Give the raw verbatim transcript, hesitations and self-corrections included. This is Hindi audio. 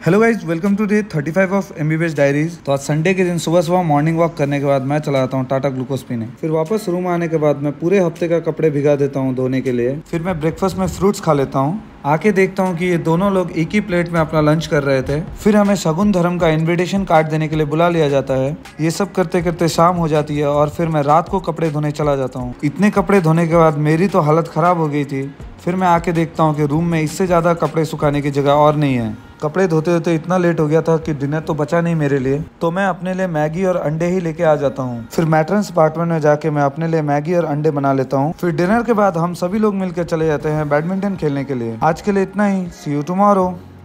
Hello guys, welcome to day thirty five of MBBS diaries. तो आज संडे के दिन सुबह सुबह मॉर्निंग वॉक करने के बाद मैं चला जाता हूँ टाटा ग्लूकोज पीने। फिर वापस रूम आने के बाद मैं पूरे हफ्ते का कपड़े भिगा देता हूँ धोने के लिए। फिर मैं ब्रेकफास्ट में फ्रूट्स खा लेता हूँ। आके देखता हूँ कि ये दोनों लोग एक ही प्लेट में अपना लंच कर रहे थे। फिर हमें शगुन धर्म का इन्विटेशन कार्ड देने के लिए बुला लिया जाता है। ये सब करते करते शाम हो जाती है और फिर मैं रात को कपड़े धोने चला जाता हूँ। इतने कपड़े धोने के बाद मेरी तो हालत खराब हो गई थी। फिर मैं आके देखता हूँ कि रूम में इससे ज़्यादा कपड़े सुखाने की जगह और नहीं है। कपड़े धोते धोते इतना लेट हो गया था कि डिनर तो बचा नहीं मेरे लिए, तो मैं अपने लिए मैगी और अंडे ही लेके आ जाता हूँ। फिर मैट्रेस अपार्टमेंट में जाके मैं अपने लिए मैगी और अंडे बना लेता हूँ। फिर डिनर के बाद हम सभी लोग मिलकर चले जाते हैं बैडमिंटन खेलने के लिए। आज के लिए इतना ही। सी यू टुमारो।